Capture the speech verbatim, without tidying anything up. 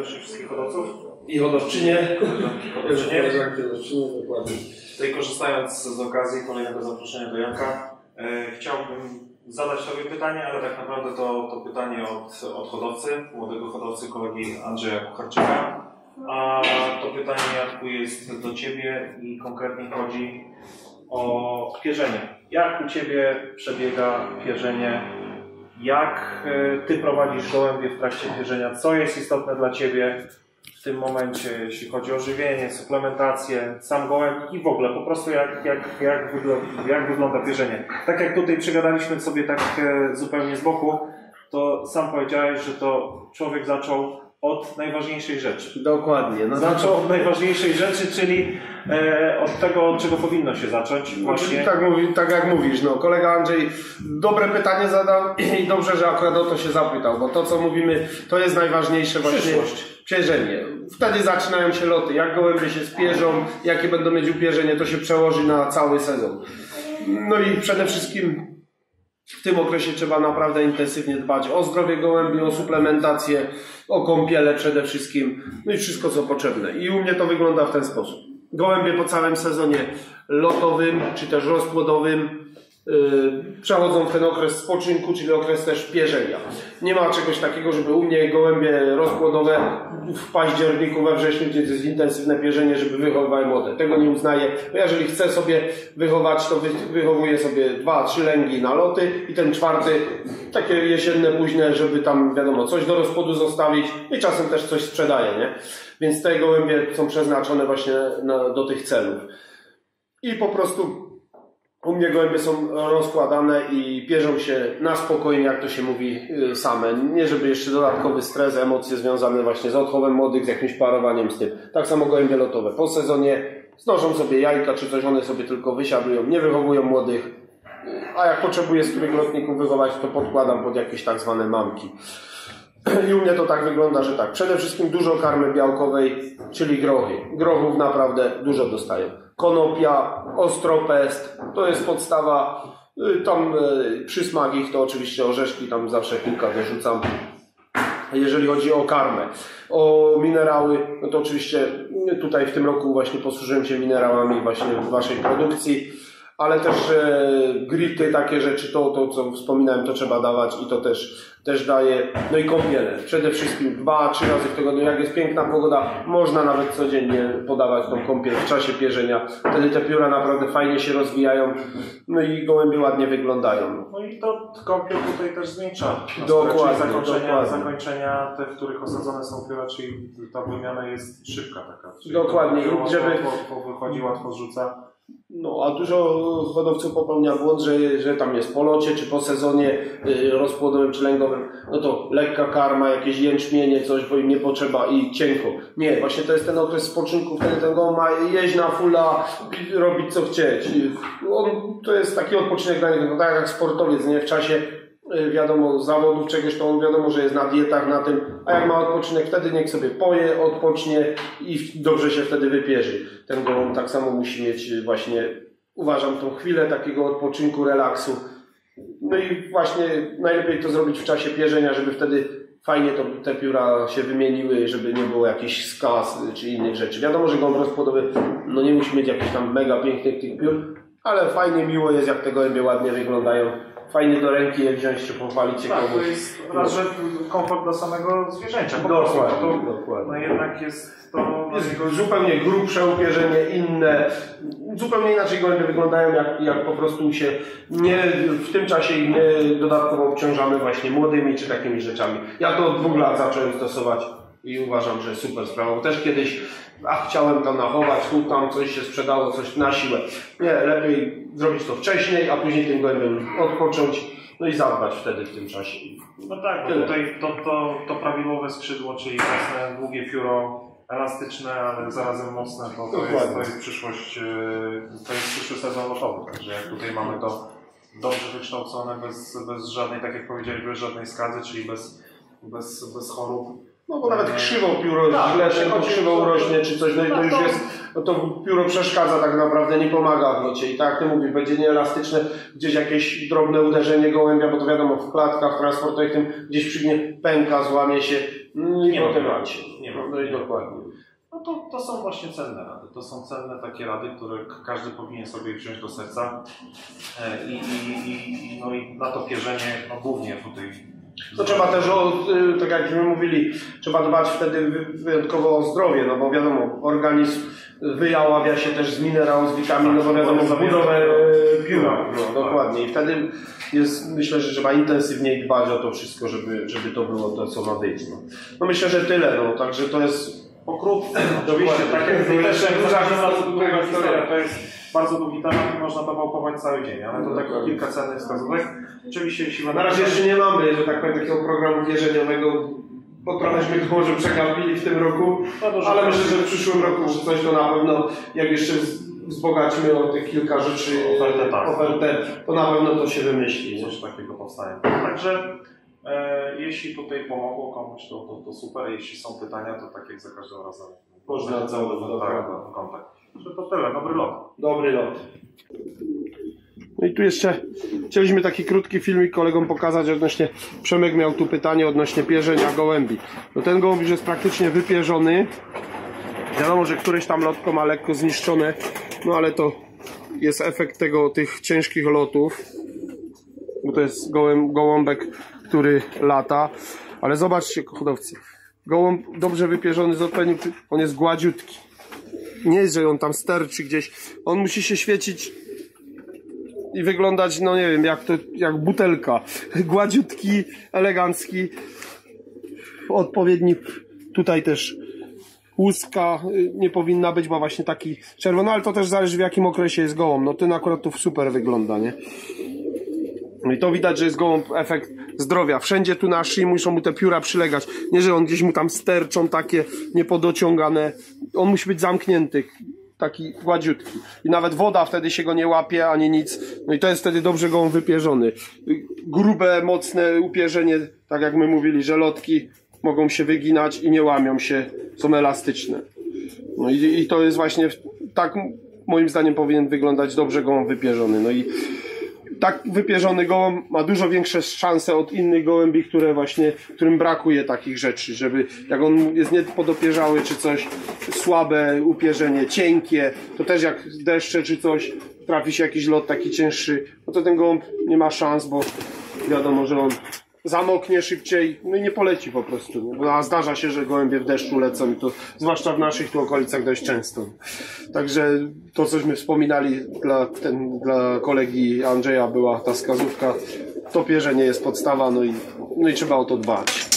serdecznie wszystkich hodowców. I hodowczynie. Hodowczynie. Hodowczynie, dokładnie. Tutaj korzystając z okazji kolejnego zaproszenia do Janka, e, chciałbym zadać Tobie pytanie, ale tak naprawdę to, to pytanie od, od hodowcy, młodego hodowcy, kolegi Andrzeja Kucharczyka. A to pytanie, Janku, jest do Ciebie i konkretnie chodzi o pierzenie. Jak u Ciebie przebiega pierzenie? Jak Ty prowadzisz gołębie w trakcie pierzenia? Co jest istotne dla Ciebie w tym momencie, jeśli chodzi o żywienie, suplementację, sam gołęb i w ogóle po prostu jak, jak, jak, wygląda, jak wygląda pierzenie? Tak jak tutaj przegadaliśmy sobie tak zupełnie z boku, to sam powiedziałeś, że to człowiek zaczął od najważniejszej rzeczy. Dokładnie. No Zaczął od najważniejszej rzeczy, czyli e, od tego, od czego powinno się zacząć. Właśnie. Tak, mówi, tak jak mówisz, no, kolega Andrzej dobre pytanie zadał i dobrze, że akurat o to się zapytał, bo to, co mówimy, to jest najważniejsze właśnie. Przyszłość. Pierzenie. Wtedy zaczynają się loty. Jak gołębie się spierzą, jakie będą mieć upierzenie, to się przełoży na cały sezon. No i przede wszystkim w tym okresie trzeba naprawdę intensywnie dbać o zdrowie gołębi, o suplementację, o kąpiele przede wszystkim, no i wszystko co potrzebne. I u mnie to wygląda w ten sposób. Gołębie po całym sezonie lotowym, czy też rozpłodowym Yy, przechodzą w ten okres spoczynku, czyli okres też pierzenia. Nie ma czegoś takiego, żeby u mnie gołębie rozpłodowe w październiku, we wrześniu, gdzie jest intensywne pierzenie, żeby wychowywały młode. Tego nie uznaję, bo jeżeli chcę sobie wychować, to wy, wychowuję sobie dwa, trzy lęgi na loty i ten czwarty, takie jesienne, późne, żeby tam wiadomo, coś do rozpłodu zostawić i czasem też coś sprzedaję, nie? Więc te gołębie są przeznaczone właśnie na, do tych celów. I po prostu u mnie gołębie są rozkładane i pierzą się na spokojnie, jak to się mówi, same. Nie żeby jeszcze dodatkowy stres, emocje związane właśnie z odchowem młodych, z jakimś parowaniem z tym. Tak samo gołębie lotowe. Po sezonie znoszą sobie jajka, czy coś, one sobie tylko wysiadują, nie wychowują młodych. A jak potrzebuję z których lotników wychować, to podkładam pod jakieś tak zwane mamki. I u mnie to tak wygląda, że tak. Przede wszystkim dużo karmy białkowej, czyli grochy. Grochów naprawdę dużo dostają. Konopia, ostropest, to jest podstawa. Tam przysmak ich to oczywiście orzeszki, tam zawsze kilka wyrzucam. Jeżeli chodzi o karmę, o minerały, no to oczywiście tutaj w tym roku właśnie posłużyłem się minerałami właśnie w waszej produkcji. Ale też e, grity, takie rzeczy, to, to co wspominałem, to trzeba dawać i to też, też daje. No i kąpiele. Przede wszystkim dwa, trzy razy w tygodniu. Jak jest piękna pogoda, można nawet codziennie podawać tą kąpiel w czasie pierzenia. Wtedy te pióra naprawdę fajnie się rozwijają, no i gołębie ładnie wyglądają. No i to kąpiel tutaj też zwiększa. Dokładnie, zakończenia, dokładnie. zakończenia te, w których osadzone są pióra, czyli ta wymiana jest szybka taka. Czyli dokładnie. To, żeby łatwo wychodzi, łatwo zrzuca. No, a dużo hodowców popełnia błąd, że, że tam jest po locie, czy po sezonie y, rozpłodowym, czy lęgowym, no to lekka karma, jakieś jęczmienie, coś, bo im nie potrzeba i cienko. Nie, właśnie to jest ten okres spoczynku, wtedy ten gołąb ma jeść na fulla, robić co chcieć. On, to jest taki odpoczynek dla niego, no tak jak sportowiec, nie? W czasie wiadomo zawodów czegoś, to on wiadomo, że jest na dietach, na tym, a jak ma odpoczynek, wtedy niech sobie poje, odpocznie i dobrze się wtedy wypierzy. Ten gołąb tak samo musi mieć właśnie, uważam, tą chwilę takiego odpoczynku, relaksu. No i właśnie najlepiej to zrobić w czasie pierzenia, żeby wtedy fajnie to, te pióra się wymieniły, żeby nie było jakichś skaz czy innych rzeczy. Wiadomo, że gołąb rozpłodowy no nie musi mieć jakichś tam mega pięknych tych piór, ale fajnie, miło jest, jak te gołębie ładnie wyglądają. Fajnie do ręki je wziąć, czy pochwalić się tak, komuś. To jest raz, że komfort dla samego zwierzęcia. Dokładnie, to, dokładnie. No jednak jest to... Jest zupełnie grubsze upierzenie, inne. Zupełnie inaczej gołębie wyglądają, jak, jak po prostu się nie, w tym czasie ich nie dodatkowo obciążamy właśnie młodymi czy takimi rzeczami. Ja to od dwóch lat zacząłem stosować i uważam, że super sprawa, bo też kiedyś a chciałem to nachować, tu tam coś się sprzedało, coś na siłę. Nie, lepiej zrobić to wcześniej, a później tym gołębiem odpocząć, no i zadbać wtedy w tym czasie. No tak, bo tutaj to, to, to prawidłowe skrzydło, czyli własne długie pióro, elastyczne, ale zarazem mocne, to, to, jest, to jest przyszłość, to jest przyszły sezon lotowy, także jak tutaj mamy to dobrze wykształcone, bez, bez żadnej, tak jak powiedziałeś, bez żadnej skazy, czyli bez, bez, bez chorób. No bo nawet krzywą pióro, tak, źle się krzywą urośnie czy coś, no i to już jest no to pióro przeszkadza tak naprawdę, nie pomaga w locie i tak jak ty mówisz, będzie nieelastyczne, gdzieś jakieś drobne uderzenie gołębia, bo to wiadomo w klatkach, w transportach tym gdzieś przygnie, pęka, złamie się, nie ma temacie. Nie ma, no i dokładnie. No to, to są właśnie cenne rady. To są cenne takie rady, które każdy powinien sobie wziąć do serca i, i, i, no i na to pierzenie, no głównie tutaj. To trzeba też, o, tak jakśmy mówili, trzeba dbać wtedy wyjątkowo o zdrowie, no bo wiadomo, organizm wyjaławia się też z minerałów, z witamin, no bo wiadomo, w budowę pióra, no dokładnie. I wtedy jest, myślę, że trzeba intensywniej dbać o to wszystko, żeby, żeby to było to, co ma być. No, no myślę, że tyle, no także to jest pokrótce. Oczywiście, tak jak też bardzo długa historia, to jest bardzo długi temat i można to wałkować cały dzień, ale to tak kilka cennych wskazówek. Oczywiście, jeśli na razie jeszcze nie mamy, że tak powiem, takiego programu wierzeniowego, bo trochęśmy go może przegapili w tym roku, no ale myślę, że w przyszłym roku coś to na pewno, jak jeszcze wzbogacimy o tych kilka rzeczy, ofertę, tak. ofertę, to na pewno to się wymyśli. Coś takiego powstaje. Także e, jeśli tutaj pomogło komuś, to, to, to super. Jeśli są pytania, to tak jak za każdym razem można cały kontakt. Że to tyle, dobry lot. Dobry lot. No i tu jeszcze chcieliśmy taki krótki filmik kolegom pokazać odnośnie, Przemek miał tu pytanie odnośnie pierzenia gołębi. No ten gołąb już jest praktycznie wypierzony. Wiadomo, że któreś tam lotko ma lekko zniszczone, no ale to jest efekt tego, tych ciężkich lotów. Bo to jest gołęb, gołąbek, który lata. Ale zobaczcie, hodowcy, gołąb dobrze wypierzony z odpowiednim, on jest gładziutki. Nie jest, że on tam sterczy gdzieś. On musi się świecić i wyglądać, no nie wiem, jak to, jak butelka. Gładziutki, elegancki. Odpowiedni tutaj też łuska nie powinna być, bo właśnie taki czerwony, ale to też zależy w jakim okresie jest gołąb. No ten akurat tu super wygląda, nie? No i to widać, że jest gołąb efekt zdrowia. Wszędzie tu na szyi muszą mu te pióra przylegać. Nie, że on gdzieś mu tam sterczą takie niepodociągane. On musi być zamknięty. Taki gładziutki. I nawet woda wtedy się go nie łapie, ani nic. No i to jest wtedy dobrze gołąb wypierzony. Grube, mocne upierzenie, tak jak my mówili, że lotki mogą się wyginać i nie łamią się, są elastyczne. No i, i to jest właśnie, tak moim zdaniem powinien wyglądać dobrze gołąb wypierzony. No i tak wypierzony gołąb ma dużo większe szanse od innych gołębi, które właśnie, którym brakuje takich rzeczy, żeby jak on jest niepodopierzały czy coś, słabe upierzenie, cienkie, to też jak deszcze czy coś, trafi się jakiś lot taki cięższy, no to ten gołąb nie ma szans, bo wiadomo, że on zamoknie szybciej, no i nie poleci po prostu, nie? Bo zdarza się, że gołębie w deszczu lecą i to zwłaszcza w naszych tu okolicach dość często. Także to, cośmy wspominali dla, ten, dla kolegi Andrzeja była ta wskazówka, to pierzenie jest podstawa, no i, no i trzeba o to dbać.